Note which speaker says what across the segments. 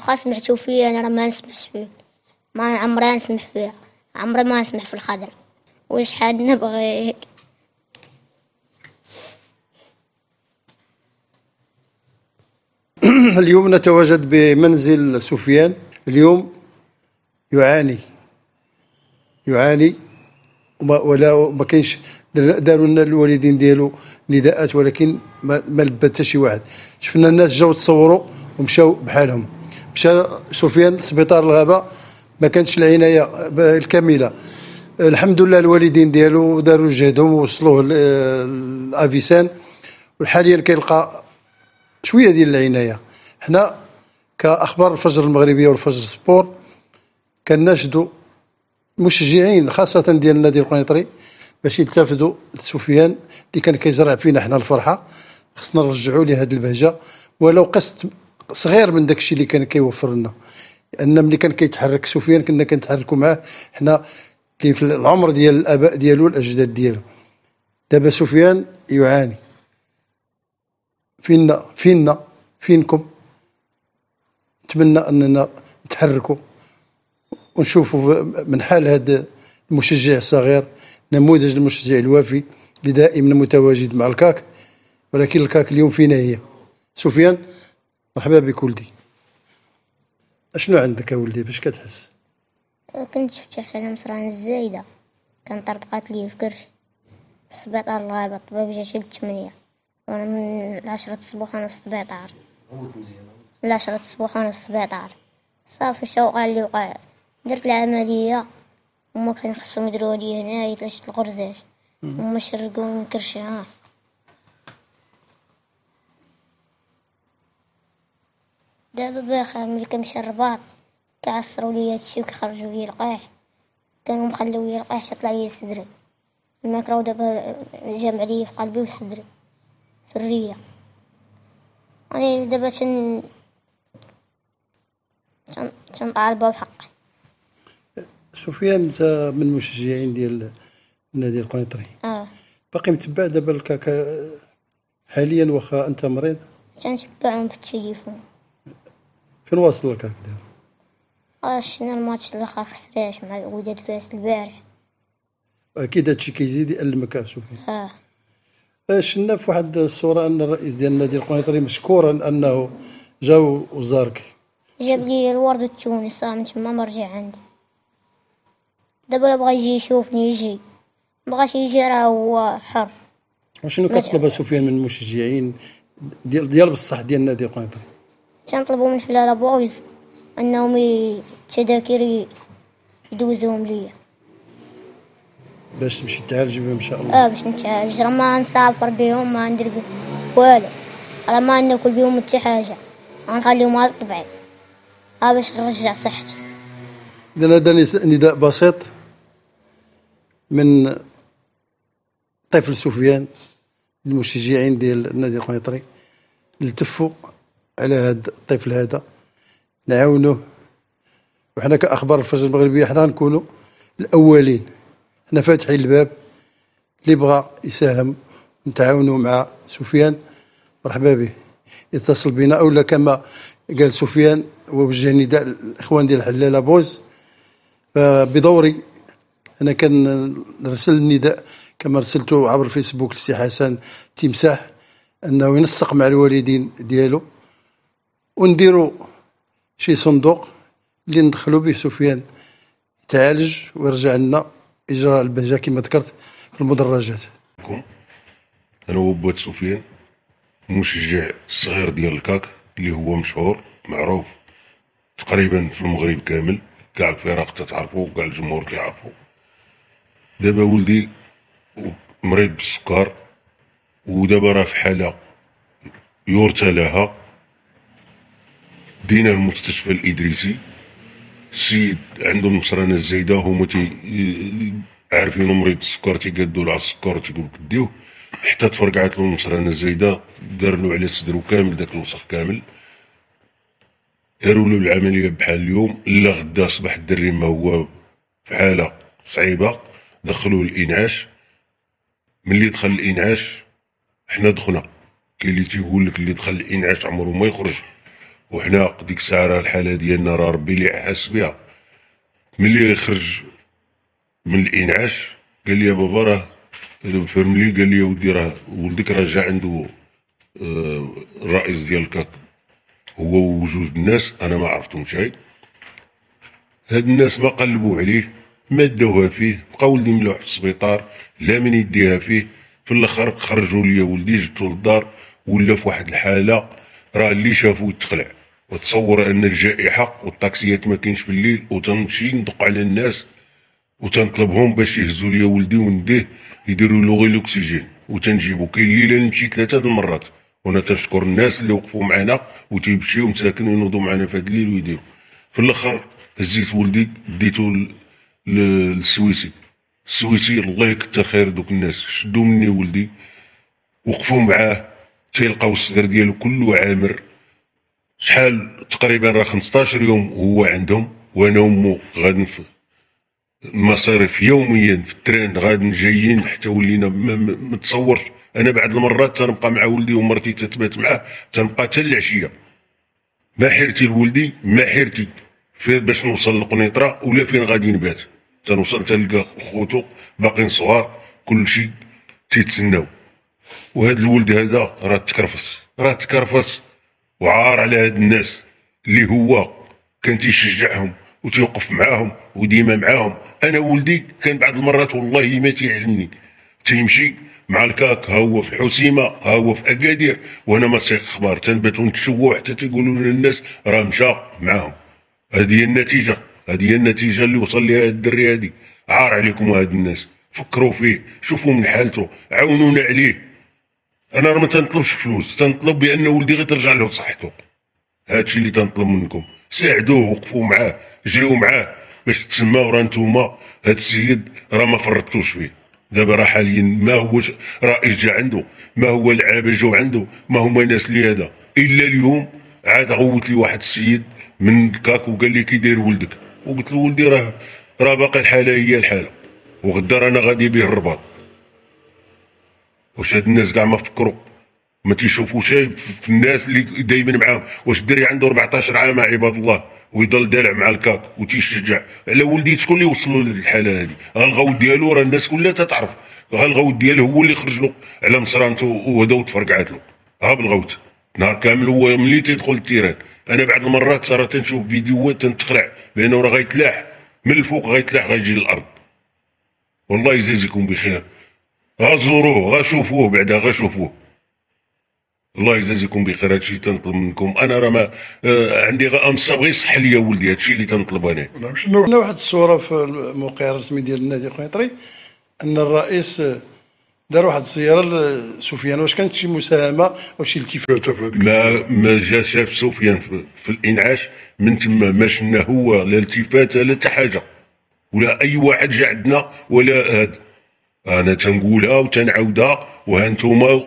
Speaker 1: وخا سمعتو فيا انا راه ما نسمعش فيه، ما عمري نسمح فيها، عمري ما نسمح في الخضر وشحال نبغي هيك.
Speaker 2: اليوم نتواجد بمنزل سفيان. اليوم يعاني وما كاينش. داروا لنا الوالدين ديالو نداءات ولكن ما لبى حتى شي واحد. شفنا الناس جاو تصوروا ومشاو بحالهم. مشى سفيان لسبيطار الغابه، ما كانتش العنايه الكامله. الحمد لله الوالدين ديالو داروا جهدهم ووصلوه لافيسان، وحاليا كيلقى شويه ديال العنايه. حنا كاخبار الفجر المغربيه والفجر سبور كناشدوا المشجعين خاصه ديال النادي القنيطري باش يلتفتوا لسفيان اللي كان كيزرع فينا حنا الفرحه. خصنا نرجعوا ليه هذه البهجه ولو قسط صغير من داك الشيء اللي كان كيوفر لنا، لان ملي كان كيتحرك سفيان كنا كنتحركوا معاه حنا كاين في العمر ديال الاباء ديالو والاجداد ديالو. دابا سفيان يعاني. فينكم. نتمنى اننا نتحركوا ونشوفوا من حال هذا المشجع الصغير نموذج المشجع الوافي اللي دائما متواجد مع الكاك. ولكن الكاك اليوم فينا هي. سفيان مرحبا بك ولدي. اشنو عندك ولدي باش كتحس؟
Speaker 1: كنت شفت حسن مصران الزايدة كان طرطقات لي في كرش في السبيطار الغابة. الطبيب جا شي 8 وانا من 10 الصباح وانا في السبيطار. 10 الصباح وانا في السبيطار. صافي شاو قال لي وقع درت العملية وما كان خصهم يديروا لي هنايا تلاشت الغرزات وما شرقوا من كرشها. دابا باخر ملي كنمشي الرباط كيعصروا لي هادشي وكيخرجوا لي القاح. كانوا مخليو لي القاح تطلع لي صدري. الماكرو دابا جامع لي في قلبي وصدري في الريه. انا دابا تنطالبوا بحقي.
Speaker 2: سفيان انت من المشجعين ديال النادي القنيطري. باقي متبع دابا الكاكا حاليا واخا انت مريض؟
Speaker 1: تنتبعهم في التليفون.
Speaker 2: فين واصل الكاك دابا؟
Speaker 1: شفنا الماتش الاخر خسرناش مع وداد فاس البارح.
Speaker 2: اكيد هادشي كيزيد يألمك سفيان. شفنا في واحد الصوره ان الرئيس ديال النادي القنيطري مشكورا انه جا وزارك.
Speaker 1: جاب لي الورد التونسي من تما ما رجع عندي. دابا بغا يجي يشوفني يجي، مبغاش يجي راه هو حر.
Speaker 2: وشنو كتطلب سفيان من المشجعين ديال بصح ديال النادي القنيطري؟
Speaker 1: تنطلبوا من حلال بويز انهم التذاكر يدوزوهم ليا
Speaker 2: باش تمشي تعالج بهم ان شاء الله.
Speaker 1: باش نتعالج. راه ما نسافر بهم ما ندير بهم والو، راه ما ناكل بهم حتى حاجه، غنخليهم على طبعي باش نرجع صحتي.
Speaker 2: اذا هذا نداء بسيط من طفل سفيان المشجعين ديال النادي القنيطري نلتفوا على هذا الطفل هذا نعاونوه. وحنا كاخبار الفجر المغربيه حنا نكونوا الاولين. حنا فاتحين الباب اللي بغى يساهم نتعاونوا مع سفيان مرحبا به يتصل بنا. اولا كما قال سفيان ووجه نداء الاخوان ديال حلاله بوز، فبدوري انا كنرسل النداء كما رسلته عبر الفيسبوك لسي حسن تمساح انه ينسق مع الوالدين ديالو ونديروا شي صندوق اللي ندخلوا به سفيان يتعالج ويرجع لنا اجراء البهجه كما ذكرت في المدرجات.
Speaker 3: انا هو بوات سفيان المشجع الصغير ديال الكاك اللي هو مشهور معروف تقريبا في المغرب كامل، كاع الفرق تتعرفوا وكاع الجمهور تيعرفوا. دابا ولدي مريض بالسكر ودابا راه في حاله يرثى لها. دينا المستشفى الادريسي، السيد عنده المصرانه الزايده هما عارفينو مريض السكر تيقادو له على السكر تيقول كديوه حتى تفرقعات له المصرانه الزايده، دار له على صدرو كامل داك الوسخ كامل. داروا له العمليه بحال اليوم الا غدا صباح الدري ما هو في حاله صعيبه دخلوه الانعاش. ملي دخل الانعاش حنا دخلنا. كاين اللي تيقول لك اللي دخل الانعاش عمره ما يخرج وحنا ديك الساعه راه الحاله ديالنا راه ربي اللي حاس بها. ملي خرج من الانعاش قال لي يا بابا راه فهمني، قال لي يا ودي راه ولدك راه جا عنده الرئيس ديال الكاك هو وجوج الناس انا ما عرفتهمش. هاد الناس ما قلبوا عليه، ما داوها فيه، بقى ولدي ملوح في السبيطار لا من يديها فيه. في الاخر خرجوا ليا ولدي، جبتو للدار ولا في واحد الحاله راه اللي شافو يتقلع. وتصور ان الجائحه والطاكسيات ما كاينش في الليل، وتنمشي ندق على الناس وتنطلبهم باش يهزوا ليا ولدي ونديه يديروا له غير الاكسجين وتنجيبو. كاين الليله نمشي 3 المرات، وانا تنشكر الناس اللي وقفوا معنا وتيمشيو مساكن ينوضوا معنا في هذا الليل ويديروا. في الاخر هزيت ولدي ديتو للسويسي. السويسي الله يكثر خير دوك الناس، شدوا مني ولدي وقفوا معاه تيلقاو الصدر ديالو كله عامر. شحال تقريبا راه 15 يوم هو عندهم، وانا وامو غادي في المصاريف يوميا في التران غادي جايين حتى ولينا ما تصورش. انا بعد المرات تنبقى مع ولدي ومرتي تتبات معاه، تنبقى حتى العشيه. ما حيرتي لولدي ما حيرتي فين باش نوصل لقنيطره ولا فين غادي نبات. تنوصل تلقى خوتو باقيين صغار كلشي تيتسناو. وهذا الولد هذا راه تكرفس وعار على هاد الناس اللي هو كان تيشجعهم وتيوقف معاهم وديما معاهم. انا ولدي كان بعض المرات والله ما تيعلمني، تيمشي مع الكاك ها هو في الحسيمه ها هو في اكادير وانا ما سيق اخبار. تنباتو نتشوه حتى تيقولوا لنا الناس راه مشى معاهم. هذه هي النتيجه، هذه هي النتيجه اللي وصل لها الدري هذه. عار عليكم هاد الناس، فكروا فيه، شوفوا من حالته، عاونونا عليه. انا راه ما تنطلبش فلوس، تنطلب بان ولدي غير ترجع له صحته. هادشي اللي تنطلب منكم، ساعدوه وقفوا معاه جريو معاه باش تسماو راه نتوما هاد السيد راه ما فرطتوش فيه. دابا راه حاليا ما هو رئيس جا عنده، ما هو العابه جاو عنده، ما هما الناس اللي هذا. الا اليوم عاد غوت لي واحد السيد من كاك وقال لي كي داير ولدك، وقلت له ولدي راه باقي الحاله هي الحاله، وغدا رانا غادي بيه الرباط. واش هاد الناس كاع ما فكروا؟ ما تيشوفوش في الناس اللي دايما معاهم. واش الدري عنده 14 عام عباد الله ويضل دالع مع الكاك وتيشجع على ولدي؟ شكون اللي وصلوا لهاد الحاله هادي؟ ها الغوت ديالو راه الناس كلها تتعرف، ها الغوت ديالو هو اللي خرج له على مصرانته وهذا وتفرقعات له. ها بالغوت نهار كامل هو ملي تيدخل التيران. انا بعض المرات راه تنشوف فيديوهات تنتقلع بانه راه غيتلاح من الفوق، غيتلاح غيجي للارض. والله يجازيكم بخير، غزوروه غشوفوه بعدا غشوفوه. الله يجازيكم بخير. هادشي تنطلب منكم انا راه ما عندي غير امس بغي يصح لي ولدي، هادشي اللي تنطلب انا.
Speaker 2: نعم. شنو واحد الصوره في الموقع الرسمي ديال النادي القنيطري ان الرئيس دار واحد الزياره لسفيان. واش كانت شي مساهمه او شي التفاته في هذيك؟
Speaker 3: ما جا شاف سفيان في الانعاش من تما، ما شنا هو لا التفاته لا حتى حاجه، ولا اي واحد جا عندنا ولا هذا. انا تنقولها وتنعاودها وهانتوما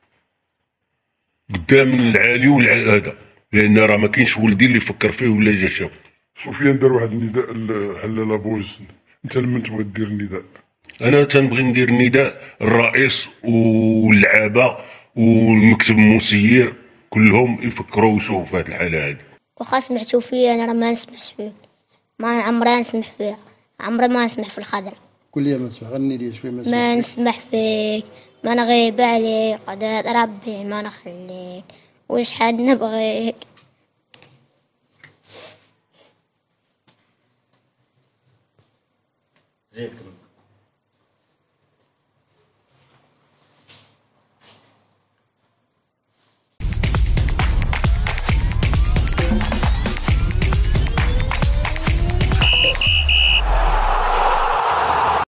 Speaker 3: قدام العالي والهذا، لان راه ما كاينش ولدي اللي فكر فيه ولا جا شافه.
Speaker 4: سفيان دار واحد النداء لحلال بوز، انت لمن تبغي دير النداء؟
Speaker 3: انا تنبغي ندير نداء الرئيس واللعابه والمكتب المسير كلهم يفكروا ويشوفوا في هذه الحاله هذه.
Speaker 1: وخا سمعتو فيا انا راه ما نسمعش فيه، ما عمري نسمح فيها، عمري ما نسمح في الخضر.
Speaker 2: قول لي ما نسمع، غني لي شويه ما نسمع.
Speaker 1: ما نسمح فيك، ما نغيب عليك، قدرات ربي ما نخليك، وشحال نبغيك.
Speaker 5: زيد كمل.